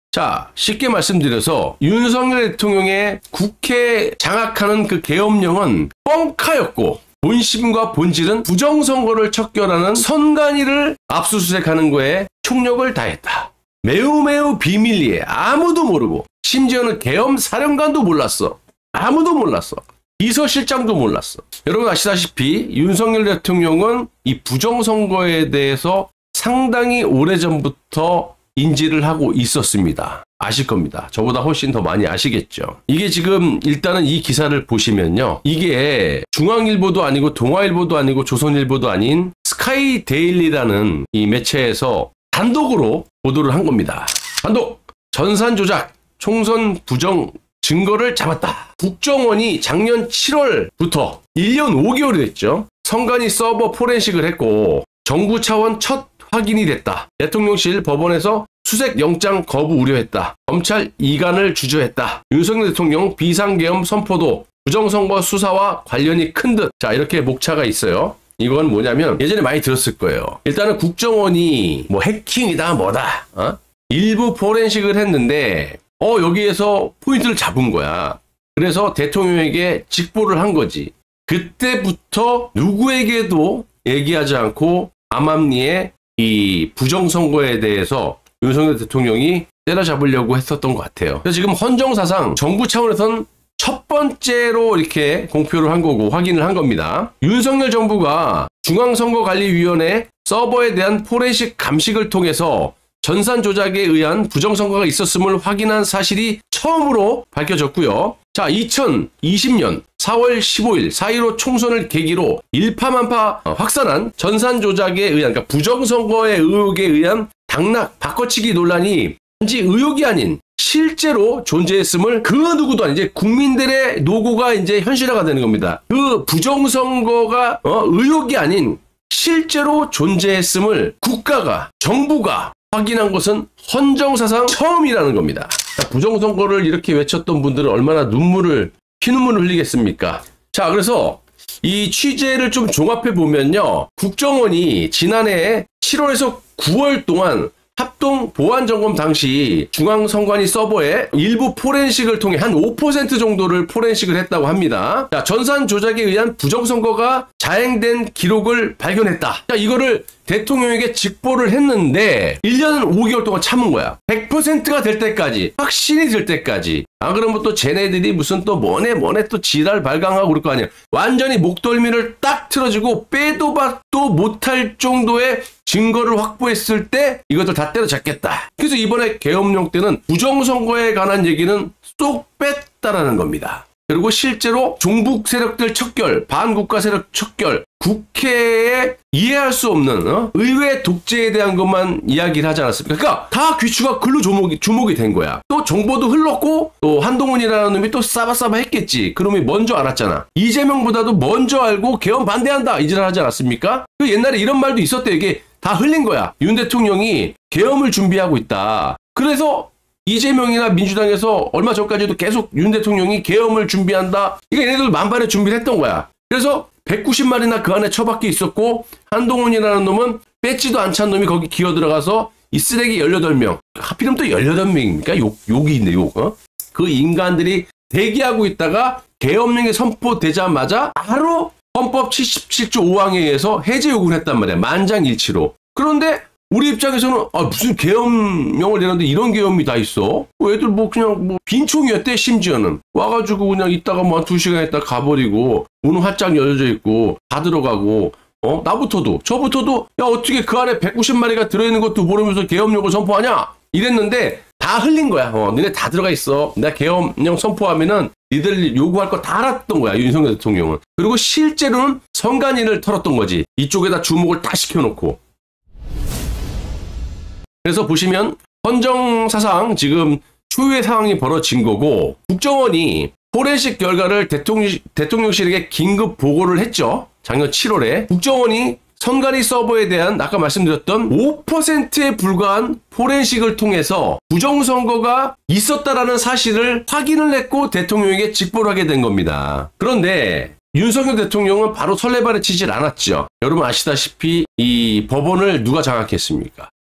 자, 쉽게 말씀드려서 윤석열 대통령의 국회 장악하는 그 계엄령은 뻥카였고 본심과 본질은 부정선거를 척결하는 선관위를 압수수색하는 거에 총력을 다했다. 매우 비밀리에 아무도 모르고 심지어는 계엄 사령관도 몰랐어. 아무도 몰랐어. 비서실장도 몰랐어. 여러분 아시다시피 윤석열 대통령은 이 부정선거에 대해서 상당히 오래전부터 인지를 하고 있었습니다. 아실 겁니다. 저보다 훨씬 더 많이 아시겠죠. 이게 지금 일단은 이 기사를 보시면요. 이게 중앙일보도 아니고 동아일보도 아니고 조선일보도 아닌 스카이데일리라는 이 매체에서 단독으로 보도를 한 겁니다. 단독! 전산 조작, 총선 부정 증거를 잡았다. 국정원이 작년 7월부터 1년 5개월이 됐죠. 선관위 서버 포렌식을 했고 정부 차원 첫 확인이 됐다. 대통령실 법원에서 수색 영장 거부 우려했다. 검찰 이관을 주저했다. 윤석열 대통령 비상계엄 선포도 부정선거 수사와 관련이 큰 듯. 자, 이렇게 목차가 있어요. 이건 뭐냐면 예전에 많이 들었을 거예요. 일단은 국정원이 뭐 해킹이다 뭐다. 일부 포렌식을 했는데 여기에서 포인트를 잡은 거야. 그래서 대통령에게 직보를 한 거지. 그때부터 누구에게도 얘기하지 않고 암암리에 이 부정선거에 대해서 윤석열 대통령이 때려잡으려고 했었던 것 같아요. 그래서 지금 헌정사상 정부 차원에서는 첫 번째로 이렇게 공표를 한 거고 확인을 한 겁니다. 윤석열 정부가 중앙선거관리위원회 서버에 대한 포렌식 감식을 통해서 전산 조작에 의한 부정선거가 있었음을 확인한 사실이 처음으로 밝혀졌고요. 자, 2020년 4월 15일 4.15 총선을 계기로 일파만파 확산한 전산 조작에 의한, 그러니까 부정선거의 의혹에 의한 당락 바꿔치기 논란이 단지 의혹이 아닌 실제로 존재했음을 그 누구도 아닌 이제 국민들의 노고가 이제 현실화가 되는 겁니다. 그 부정선거가 의혹이 아닌 실제로 존재했음을 국가가, 정부가 확인한 것은 헌정사상 처음이라는 겁니다. 부정선거를 이렇게 외쳤던 분들은 얼마나 피눈물을 흘리겠습니까? 자, 그래서 이 취재를 좀 종합해 보면요. 국정원이 지난해 7월에서 9월 동안 합동 보안 점검 당시 중앙선관위 서버에 일부 포렌식을 통해 한 5% 정도를 포렌식을 했다고 합니다. 자, 전산 조작에 의한 부정선거가 자행된 기록을 발견했다. 자, 이거를 대통령에게 직보를 했는데 1년 5개월 동안 참은 거야. 100%가 될 때까지, 확신이 될 때까지. 안 그러면 또 쟤네들이 무슨 또 뭐네 또 지랄 발광하고 그럴 거 아니야. 완전히 목덜미를 딱 틀어지고 빼도 박도 못할 정도의 증거를 확보했을 때 이것들 다 때려잡겠다. 그래서 이번에 계엄령 때는 부정선거에 관한 얘기는 쏙 뺐다라는 겁니다. 그리고 실제로 종북 세력들 척결, 반국가 세력 척결, 국회에 이해할 수 없는 의회 독재에 대한 것만 이야기를 하지 않았습니까? 그러니까 다 귀추가 글로 주목이 된 거야. 또 정보도 흘렀고 또 한동훈이라는 놈이 또 싸바싸바 했겠지. 그놈이 먼저 알았잖아. 이재명보다도 먼저 알고 계엄 반대한다. 이지랄 하지 않았습니까? 그 옛날에 이런 말도 있었대. 이게 다 흘린 거야. 윤 대통령이 계엄을 준비하고 있다. 그래서 이재명이나 민주당에서 얼마 전까지도 계속 윤 대통령이 계엄을 준비한다. 이게 얘네들 만반의 준비를 했던 거야. 그래서 190마리나 그 안에 처박혀 있었고 한동훈이라는 놈은 뺏지도 않찬 놈이 거기 기어 들어가서 이 쓰레기 18명. 하필이면 또 18명입니까? 욕이 있네, 욕. 그 인간들이 대기하고 있다가 계엄령이 선포되자마자 바로 헌법 77조 5항에 의해서 해제 요구를 했단 말이야. 만장일치로. 그런데 우리 입장에서는 무슨 계엄령을 내놨는데 이런 계엄이 다 있어? 애들 그냥 빈총이었대. 심지어는 와가지고 그냥 있다가 한 2시간 있다 가버리고 문은 활짝 열려져 있고 다 들어가고 나부터도 저부터도 야 어떻게 그 안에 190마리가 들어있는 것도 모르면서 계엄령을 선포하냐 이랬는데 다 흘린 거야. 너네 다 들어가 있어. 내가 계엄령 선포하면은 니들 요구할 거 다 알았던 거야, 윤석열 대통령은. 그리고 실제로는 선관위를 털었던 거지. 이쪽에다 주목을 다 시켜놓고. 그래서 보시면 헌정사상 지금 초유의 상황이 벌어진 거고 국정원이 포렌식 결과를 대통령실에게 긴급 보고를 했죠. 작년 7월에. 국정원이 선관위 서버에 대한 아까 말씀드렸던 5%에 불과한 포렌식을 통해서 부정선거가 있었다라는 사실을 확인을 했고 대통령에게 직보를 하게 된 겁니다. 그런데 윤석열 대통령은 바로 설레발에 치질 않았죠. 여러분 아시다시피 이 법원을 누가 장악했습니까?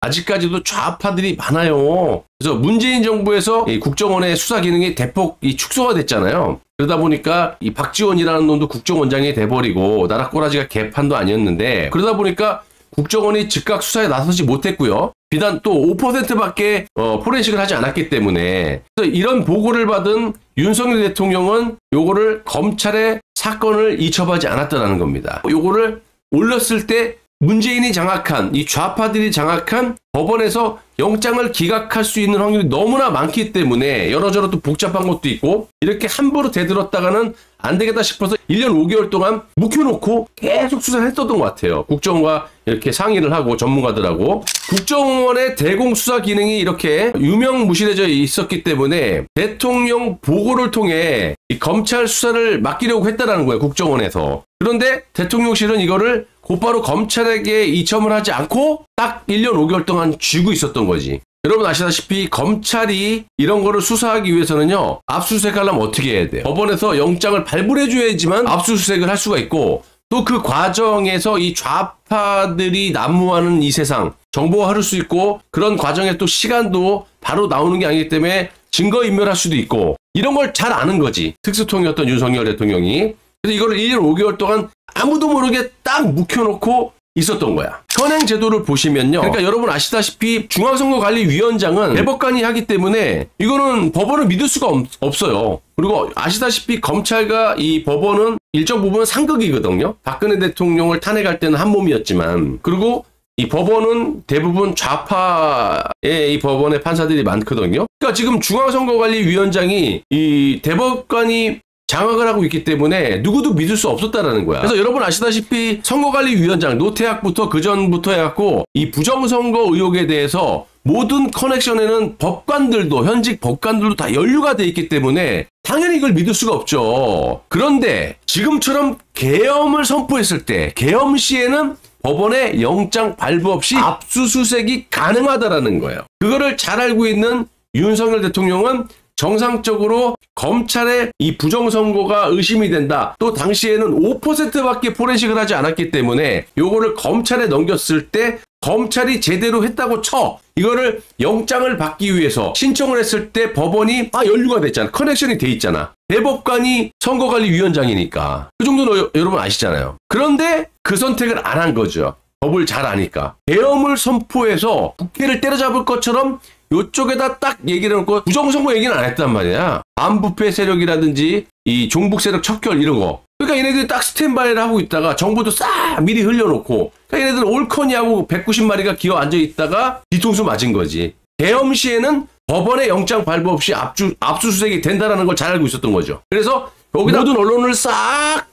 아직까지도 좌파들이 많아요. 그래서 문재인 정부에서 이 국정원의 수사 기능이 대폭 축소가 됐잖아요. 그러다 보니까 이 박지원이라는 놈도 국정원장이 돼버리고 나라 꼬라지가 개판도 아니었는데, 그러다 보니까 국정원이 즉각 수사에 나서지 못했고요. 비단 또 5%밖에 포렌식을 하지 않았기 때문에, 그래서 이런 보고를 받은 윤석열 대통령은 요거를 검찰에 사건을 이첩하지 않았다는 겁니다. 요거를 올렸을 때 문재인이 장악한, 이 좌파들이 장악한 법원에서 영장을 기각할 수 있는 확률이 너무나 많기 때문에 여러저러 또 복잡한 것도 있고, 이렇게 함부로 대들었다가는 안 되겠다 싶어서 1년 5개월 동안 묵혀놓고 계속 수사를 했었던 것 같아요. 국정원과 이렇게 상의를 하고 전문가들하고. 국정원의 대공수사 기능이 이렇게 유명무실해져 있었기 때문에 대통령 보고를 통해 이 검찰 수사를 맡기려고 했다는 거예요, 국정원에서. 그런데 대통령실은 이거를 곧바로 검찰에게 이첨을 하지 않고 딱 1년 5개월 동안 쥐고 있었던 거지. 여러분 아시다시피 검찰이 이런 거를 수사하기 위해서는요, 압수수색 하려면 어떻게 해야 돼요? 법원에서 영장을 발부해줘야지만 압수수색을 할 수가 있고, 또 그 과정에서 이 좌파들이 난무하는 이 세상, 정보가 흐를 수 있고, 그런 과정에 또 시간도 바로 나오는 게 아니기 때문에 증거인멸할 수도 있고, 이런 걸 잘 아는 거지, 특수통이었던 윤석열 대통령이. 그래서 이거를 1년 5개월 동안 아무도 모르게 딱 묵혀놓고 있었던 거야. 현행 제도를 보시면요, 그러니까 여러분 아시다시피 중앙선거관리위원장은 대법관이 하기 때문에 이거는 법원을 믿을 수가 없어요. 그리고 아시다시피 검찰과 이 법원은 일정 부분 상극이거든요. 박근혜 대통령을 탄핵할 때는 한 몸이었지만, 그리고 이 법원은 대부분 좌파의 이 법원의 판사들이 많거든요. 그러니까 지금 중앙선거관리위원장이 이 대법관이 장악을 하고 있기 때문에 누구도 믿을 수 없었다라는 거야. 그래서 여러분 아시다시피 선거관리위원장 노태학부터 그전부터 해갖고 이 부정선거 의혹에 대해서 모든 커넥션에는 법관들도, 현직 법관들도 다 연루가 돼 있기 때문에 당연히 이걸 믿을 수가 없죠. 그런데 지금처럼 계엄을 선포했을 때, 계엄 시에는 법원에 영장 발부 없이 압수수색이 가능하다라는 거예요. 그거를 잘 알고 있는 윤석열 대통령은 정상적으로 검찰의 이 부정선거가 의심이 된다. 또 당시에는 5%밖에 포렌식을 하지 않았기 때문에 요거를 검찰에 넘겼을 때 검찰이 제대로 했다고 쳐. 이거를 영장을 받기 위해서 신청을 했을 때 법원이 연루가 됐잖아. 커넥션이 돼 있잖아. 대법관이 선거관리위원장이니까. 그 정도는 여러분 아시잖아요. 그런데 그 선택을 안 한 거죠. 법을 잘 아니까. 계엄을 선포해서 국회를 때려잡을 것처럼 요쪽에다 딱 얘기를 해놓고 부정선거 얘기는 안 했단 말이야. 반부패 세력이라든지 이 종북 세력 척결 이런 거. 그러니까 얘네들이 딱 스탠바이를 하고 있다가 정보도 싹 미리 흘려놓고, 그러니까 얘네들 옳거니하고 190마리가 기어 앉아있다가 뒤통수 맞은 거지. 계엄 시에는 법원의 영장 발부 없이 압수수색이 된다는 걸 잘 알고 있었던 거죠. 그래서 여기다 모든 언론을 싹,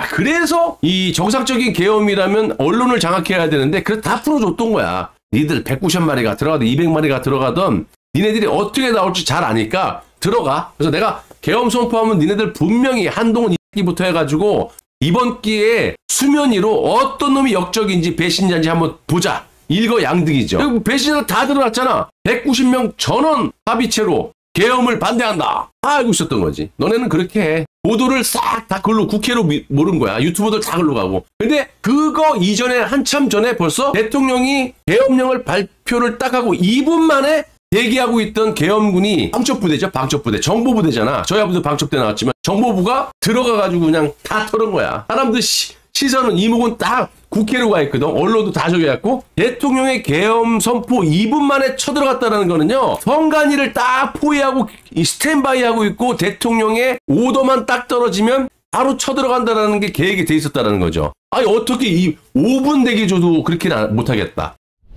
그래서 이 정상적인 계엄이라면 언론을 장악해야 되는데 그래서 다 풀어줬던 거야. 니들 190마리가 들어가든 200마리가 들어가든 니네들이 어떻게 나올지 잘 아니까 들어가. 그래서 내가 계엄 선포하면 니네들 분명히 한동훈 이부터 해가지고 이번 기회에 수면 위로 어떤 놈이 역적인지 배신자인지 한번 보자. 일거양득이죠. 그리고 배신자 다 드러났잖아. 190명 전원 합의체로 계엄을 반대한다. 다 알고 있었던 거지. 너네는 그렇게 해. 보도를 싹 다 글로 국회로 모른 거야. 유튜버들 다 글로 가고. 근데 그거 이전에 한참 전에 벌써 대통령이 계엄령을 발표를 딱 하고 2분 만에 대기하고 있던 계엄군이 방첩부대죠. 방첩부대. 정보부대잖아. 저희 아버지도 방첩대 나왔지만 정보부가 들어가가지고 그냥 다 털은 거야. 사람들 시선은 이목은 다 국회로 가 있거든. 언론도 다 저기 갖고 대통령의 계엄 선포 2분 만에 쳐들어갔다는 거는요. 선관위를 딱 포위하고 이 스탠바이하고 있고 대통령의 오더만 딱 떨어지면 바로 쳐들어간다는 게 계획이 돼 있었다는 거죠. 아니 어떻게 이 5분 대기 줘도 그렇게는 못하겠다.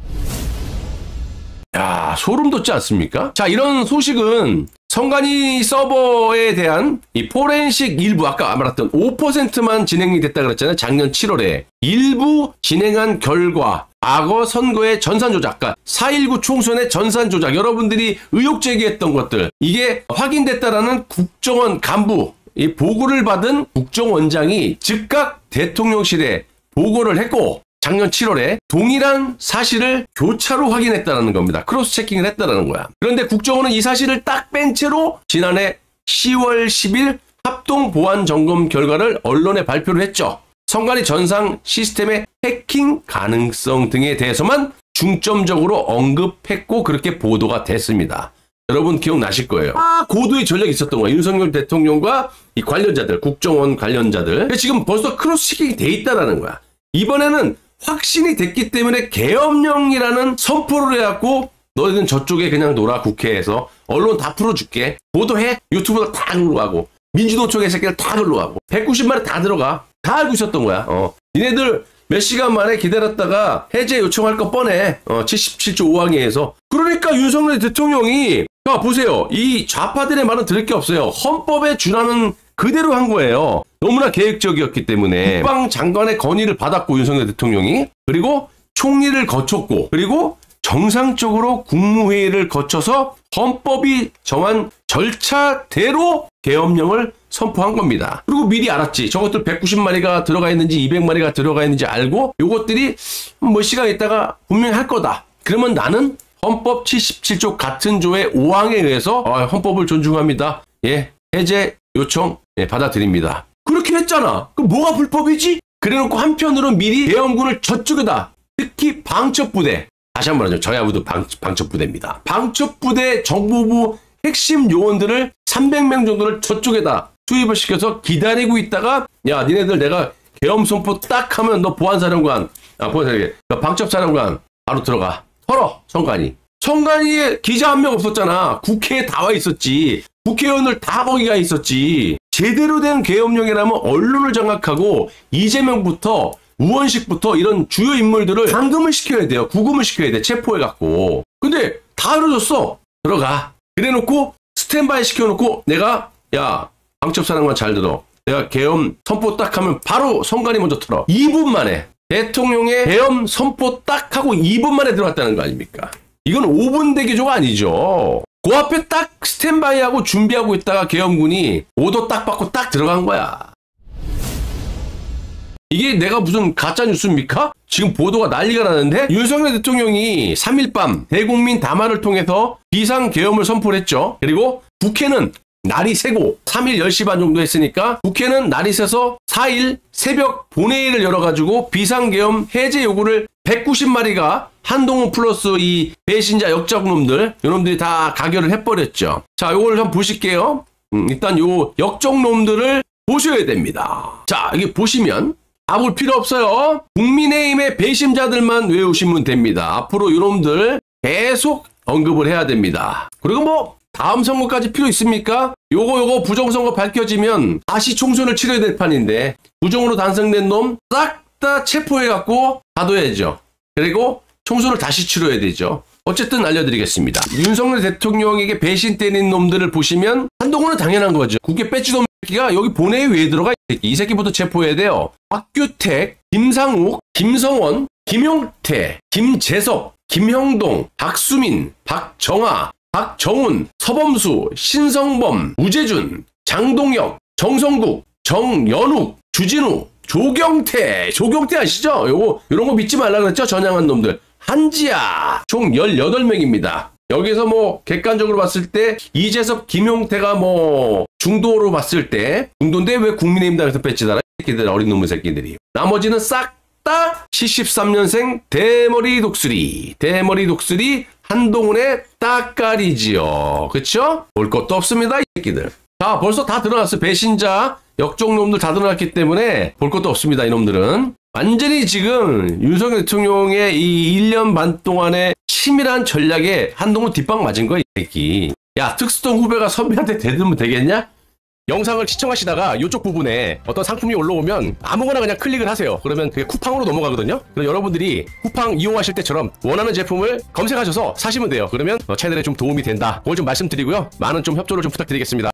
야, 소름 돋지 않습니까? 자, 이런 소식은 선관위 서버에 대한 이 포렌식 일부, 아까 말했던 5%만 진행이 됐다 그랬잖아요. 작년 7월에. 일부 진행한 결과, 과거 선거의 전산 조작, 4.19 총선의 전산 조작, 여러분들이 의혹 제기했던 것들, 이게 확인됐다라는 국정원 간부, 이 보고를 받은 국정원장이 즉각 대통령실에 보고를 했고, 작년 7월에 동일한 사실을 교차로 확인했다는 겁니다. 크로스 체킹을 했다는 거야. 그런데 국정원은 이 사실을 딱 뺀 채로 지난해 10월 10일 합동 보안 점검 결과를 언론에 발표를 했죠. 선관위 전산 시스템의 해킹 가능성 등에 대해서만 중점적으로 언급했고 그렇게 보도가 됐습니다. 여러분 기억나실 거예요. 고도의 전략이 있었던 거예요. 윤석열 대통령과 이 관련자들, 국정원 관련자들. 지금 벌써 크로스체킹이 돼 있다라는 거야. 이번에는 확신이 됐기 때문에 계엄령이라는 선포를 해갖고 너희는 저쪽에 그냥 놀아 국회에서 언론 다 풀어줄게. 보도해. 유튜브도 다 글로 가고 민주노총의 새끼들 다 글로 가고 190만에 다 들어가. 다 알고 있었던 거야. 니네들 몇 시간 만에 기다렸다가 해제 요청할 거 뻔해. 77조 5항에서. 그러니까 윤석열 대통령이 보세요. 이 좌파들의 말은 들을 게 없어요. 헌법에 준하는 그대로 한 거예요. 너무나 계획적이었기 때문에 국방장관의 건의를 받았고 윤석열 대통령이 그리고 총리를 거쳤고 그리고 정상적으로 국무회의를 거쳐서 헌법이 정한 절차대로 계엄령을 선포한 겁니다. 그리고 미리 알았지. 저것들 190마리가 들어가 있는지 200마리가 들어가 있는지 알고 요것들이 뭐 시간 있다가 분명히 할 거다. 그러면 나는 헌법 77조 같은 조의 5항에 의해서 헌법을 존중합니다. 예, 해제 요청 받아들입니다. 그렇게 했잖아. 그럼 뭐가 불법이지? 그래놓고 한편으로 미리 계엄군을 저쪽에다 특히 방첩부대 다시 한번 하죠. 저야부도 방첩부대입니다. 방첩부대 정보부 핵심 요원들을 300명 정도를 저쪽에다 투입을 시켜서 기다리고 있다가 야 니네들 내가 계엄 선포 딱 하면 너 보안사령관 방첩사령관 바로 들어가 털어 선관위에 기자 한 명 없었잖아. 국회에 다 와 있었지. 국회의원들 다 거기가 있었지. 제대로 된 계엄령이라면 언론을 장악하고 이재명부터 우원식부터 이런 주요 인물들을 감금을 시켜야 돼요. 구금을 시켜야 돼. 체포해갖고. 근데 다 이루어졌어. 들어가. 그래놓고 스탠바이 시켜놓고 내가 야 방첩사령관 잘 들어. 내가 계엄 선포 딱 하면 바로 선관위 먼저 털어. 2분 만에 대통령의 계엄 선포 딱 하고 2분 만에 들어갔다는 거 아닙니까? 이건 5분 대기조가 아니죠. 그 앞에 딱 스탠바이하고 준비하고 있다가 계엄군이 오더 딱 받고 딱 들어간 거야. 이게 내가 무슨 가짜뉴스입니까? 지금 보도가 난리가 나는데 윤석열 대통령이 3일 밤 대국민 담화를 통해서 비상계엄을 선포를 했죠. 그리고 국회는 날이 새고 3일 10시 반 정도 했으니까 국회는 날이 새서 4일 새벽 본회의를 열어가지고 비상계엄 해제 요구를 190마리가 한동훈 플러스 이 배신자 역적놈들 요놈들이 다 가결을 해버렸죠. 자, 요걸 한번 보실게요. 일단 요 역적놈들을 보셔야 됩니다. 자, 이게 보시면 다 볼 필요 없어요. 국민의힘의 배심자들만 외우시면 됩니다. 앞으로 요놈들 계속 언급을 해야 됩니다. 그리고 뭐 다음 선거까지 필요 있습니까? 요거 부정선거 밝혀지면 다시 총선을 치러야 될 판인데 부정으로 단성된 놈 싹 다 체포해갖고 가둬야죠. 그리고 총선을 다시 치러야 되죠. 어쨌든 알려드리겠습니다. 윤석열 대통령에게 배신 때린 놈들을 보시면 한동훈은 당연한 거죠. 국회 배지도 새끼가 여기 본회의 왜 들어가? 이 새끼부터 체포해야 돼요. 박규택, 김상욱, 김성원, 김용태, 김재석, 김형동, 박수민, 박정아, 박정훈, 서범수, 신성범, 우재준, 장동혁, 정성국, 정연욱, 주진우, 조경태 아시죠? 요런 거 믿지 말라 그랬죠? 전향한 놈들. 한지아. 총 18명입니다. 여기서 뭐 객관적으로 봤을 때 이재석, 김용태가 뭐 중도로 봤을 때 중도인데 왜 국민의힘당에서 뺏지더라? 새끼들 어린 놈의 새끼들이. 나머지는 싹 다 73년생 대머리 독수리 한동훈의 따까리지요. 그쵸? 볼 것도 없습니다 이 새끼들. 자, 벌써 다 드러났어요. 배신자 역적놈들 다 드러났기 때문에 볼 것도 없습니다. 이놈들은 완전히 지금 윤석열 대통령의 이 1년 반 동안의 치밀한 전략에 한동훈 뒷방 맞은 거야 이 새끼. 야, 특수동 후배가 선배한테 대들면 되겠냐? 영상을 시청하시다가 이쪽 부분에 어떤 상품이 올라오면 아무거나 그냥 클릭을 하세요. 그러면 그게 쿠팡으로 넘어가거든요. 그럼 여러분들이 쿠팡 이용하실 때처럼 원하는 제품을 검색하셔서 사시면 돼요. 그러면 채널에 좀 도움이 된다. 그걸 좀 말씀드리고요. 많은 좀 협조를 좀 부탁드리겠습니다.